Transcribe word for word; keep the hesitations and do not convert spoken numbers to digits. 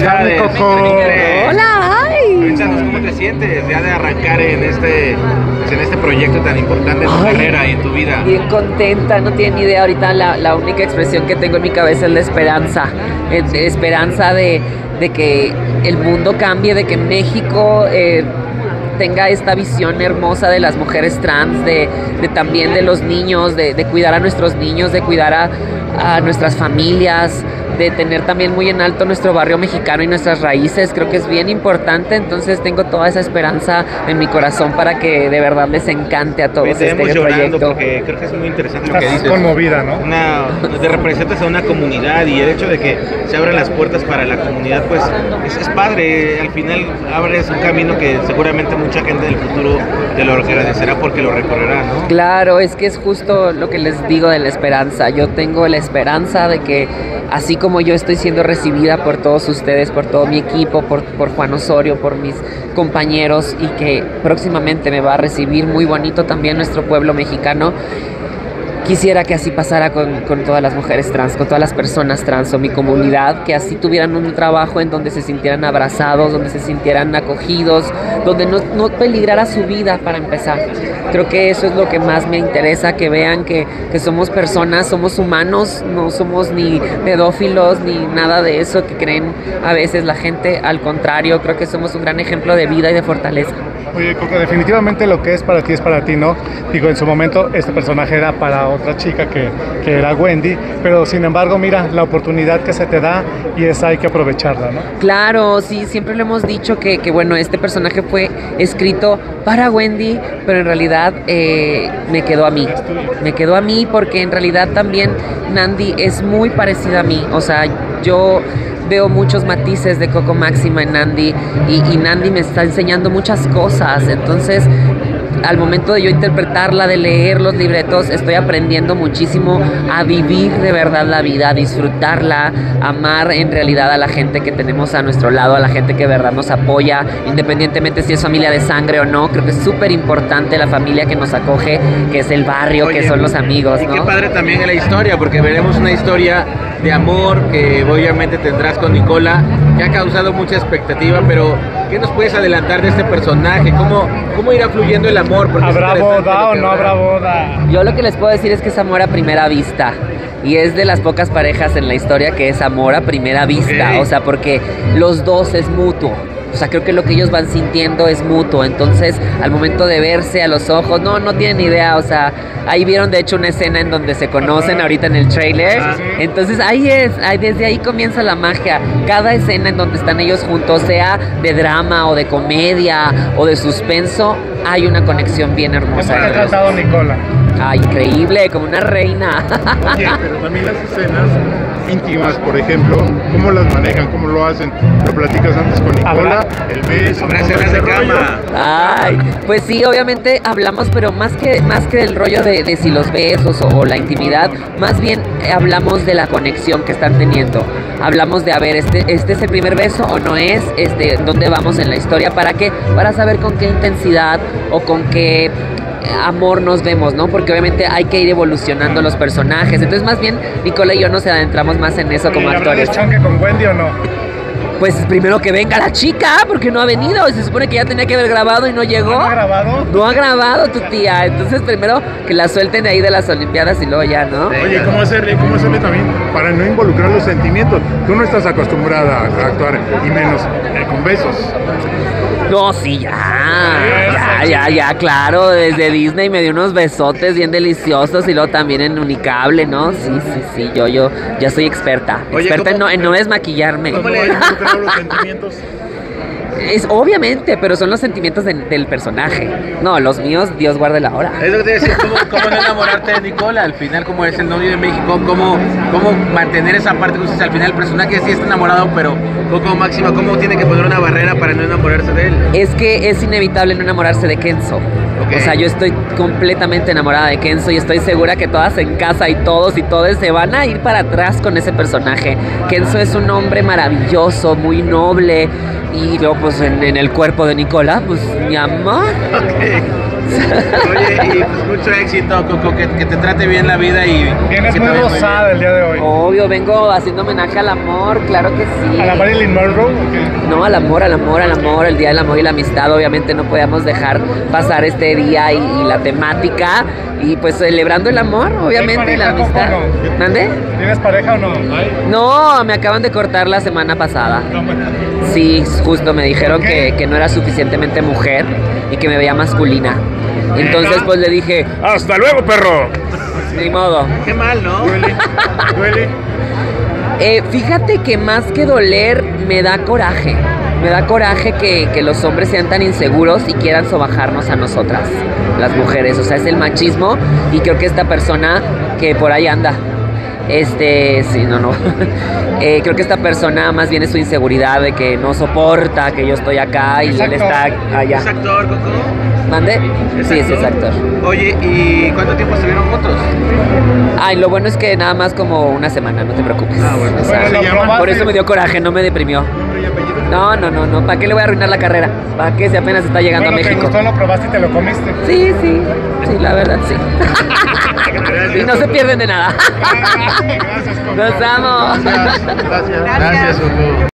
estás, mi Coco? Hola, ay. Cuéntanos cómo te sientes ya de arrancar en este, pues, en este proyecto tan importante en tu Ay, carrera y en tu vida. Bien contenta, no tienen ni idea. Ahorita la, la única expresión que tengo en mi cabeza es la esperanza. Es- esperanza de, de que el mundo cambie, de que México eh, tenga esta visión hermosa de las mujeres trans, de, de también de los niños, de, de cuidar a nuestros niños, de cuidar a, a nuestras familias, de tener también muy en alto nuestro barrio mexicano y nuestras raíces. Creo que es bien importante, entonces tengo toda esa esperanza en mi corazón para que de verdad les encante a todos Oye, te este vemos llorando proyecto. porque creo que es muy interesante lo que Estás dices. conmovida, ¿no? Una, te representas a una comunidad y el hecho de que se abran las puertas para la comunidad, pues es, es padre. Al final abres un camino que seguramente mucha gente del futuro te lo agradecerá porque lo recorrerá, ¿no? Claro, es que es justo lo que les digo de la esperanza. Yo tengo la esperanza de que así como yo estoy siendo recibida por todos ustedes, por todo mi equipo, por, por Juan Osorio, por mis compañeros, y que próximamente me va a recibir muy bonito también nuestro pueblo mexicano, quisiera que así pasara con, con todas las mujeres trans, con todas las personas trans o mi comunidad, que así tuvieran un trabajo en donde se sintieran abrazados, donde se sintieran acogidos, donde no, no peligrara su vida para empezar. Creo que eso es lo que más me interesa, que vean que, que somos personas, somos humanos, no somos ni pedófilos ni nada de eso que creen a veces la gente. Al contrario, creo que somos un gran ejemplo de vida y de fortaleza. Oye, Coco, definitivamente lo que es para ti es para ti, ¿no? Digo, en su momento este personaje era para otra chica que, que era Wendy, pero sin embargo, mira, la oportunidad que se te da y esa hay que aprovecharla, ¿no? Claro, sí, siempre le hemos dicho que, que bueno, este personaje fue escrito para Wendy, pero en realidad eh, me quedó a mí. Me quedó a mí porque en realidad también Nandi es muy parecida a mí. O sea, yo veo muchos matices de Coco Máxima en Nandi y, y Nandi me está enseñando muchas cosas. Entonces, al momento de yo interpretarla, de leer los libretos, estoy aprendiendo muchísimo a vivir de verdad la vida, a disfrutarla, a amar en realidad a la gente que tenemos a nuestro lado, a la gente que de verdad nos apoya, independientemente si es familia de sangre o no. Creo que es súper importante la familia que nos acoge, que es el barrio, Oye, que son los amigos, y ¿no? qué padre también es la historia, porque veremos una historia de amor que obviamente tendrás con Nicola, que ha causado mucha expectativa, pero ¿qué nos puedes adelantar de este personaje? ¿Cómo, cómo irá fluyendo el amor? Porque es ¿Habrá interesante boda lo o que no habrá boda? Yo lo que les puedo decir es que es amor a primera vista. Y es de las pocas parejas en la historia que es amor a primera vista. Ok. O sea, porque los dos es mutuo. O sea, creo que lo que ellos van sintiendo es mutuo. Entonces, al momento de verse a los ojos, no, no tienen idea. O sea, ahí vieron de hecho una escena en donde se conocen ahorita en el trailer. Ah, Entonces, ahí es, ahí, desde ahí comienza la magia. Cada escena en donde están ellos juntos, sea de drama o de comedia o de suspenso, hay una conexión bien ¿Cómo hermosa. te ha entre los tratado Nicola? Ah, increíble, como una reina. Oye, pero también las escenas íntimas, por ejemplo, ¿cómo las manejan? ¿Cómo lo hacen? Lo platicas antes con Nicola, el beso, Habrá todo escenas ese de rollo. cama. Ay, pues sí, obviamente hablamos, pero más que, más que del rollo de, de si los besos o, o la intimidad, más bien eh, hablamos de la conexión que están teniendo. Hablamos de, a ver, este, este es el primer beso o no es, este, dónde vamos en la historia, ¿para qué? Para saber con qué intensidad o con qué amor nos vemos, ¿no? Porque obviamente hay que ir evolucionando los personajes. Entonces, más bien, Nicola y yo nos adentramos más en eso como Oye, ¿habrá actores. deschonque con Wendy o no? Pues primero que venga la chica, porque no ha venido. Se supone que ya tenía que haber grabado y no llegó. ¿No ha grabado? No ha grabado tu tía. Entonces primero que la suelten ahí de las Olimpiadas y luego ya, ¿no? Oye, ¿cómo hacerle, cómo hacerle también para no involucrar los sentimientos? Tú no estás acostumbrada a actuar, y menos eh, con besos. No, sí, ya. Ya, ya, ya, claro. Desde Disney me dio unos besotes bien deliciosos y luego también en Unicable, ¿no? Sí, sí, sí. Yo, yo ya soy experta. Oye, experta en ¿cómo- no, en no desmaquillarme. ¿Cómo le involucrar los sentimientos? Es obviamente, pero son los sentimientos de- del personaje. No, los míos, Dios guarde la hora. Es lo que te decía, ¿cómo, cómo no enamorarte de Nicola? Al final, como es el novio de México, ¿cómo, cómo mantener esa parte? Entonces, al final el personaje sí está enamorado, pero Coco Máxima, ¿cómo tiene que poner una barrera para no enamorarse de él? Es que es inevitable no enamorarse de Kenzo. Ok. O sea, yo estoy completamente enamorada de Kenzo y estoy segura que todas en casa y todos y todas se van a ir para atrás con ese personaje. Kenzo es un hombre maravilloso, muy noble Y luego pues en, en el cuerpo de Nicola, pues mi amor. Ok. Oye, y pues mucho éxito, Coco, que, que te trate bien la vida y... Vienes que muy te vaya muy rosada el día de hoy. Obvio, vengo haciendo homenaje al amor, claro que sí. ¿A la Marilyn Monroe? ¿O No, al amor, al amor, al amor, el Día del Amor y la Amistad. Obviamente no podíamos dejar pasar este día y, y la temática. Y pues celebrando el amor, obviamente, y la ¿Tienes pareja, amistad. Coco, no? ¿Mande? ¿Tienes pareja o no? No, me acaban de cortar la semana pasada. No, me- Sí, justo me dijeron ¿Por qué? que, que no era suficientemente mujer y que me veía masculina. Entonces pues le dije, ¡hasta luego, perro! ni modo. Qué mal, ¿no? Duele, duele. Eh, fíjate que más que doler, me da coraje. Me da coraje que, que los hombres sean tan inseguros y quieran sobajarnos a nosotras, las mujeres. O sea, es el machismo y creo que esta persona que por ahí anda, este, sí, no, no. Eh, creo que esta persona más bien es su inseguridad de que no soporta que yo estoy acá y él está allá. ¿Es actor, Coco? ¿Mande? Sí, sí, es actor. Oye, ¿y cuánto tiempo estuvieron juntos? Ay, lo bueno es que nada más como una semana, no te preocupes. Ah, bueno. O sea, Bueno, ¿se llama? probaste. por eso me dio coraje, no me deprimió. ¿Nombre y apellido? No, no, no, no. ¿Para qué le voy a arruinar la carrera? ¿Para qué si apenas está llegando Bueno, a te México? gustó, lo probaste y te lo comiste. Sí, sí, sí, la verdad, sí. Y no se pierden de nada. Gracias, Coco. Nos amo. Gracias. Gracias, Coco.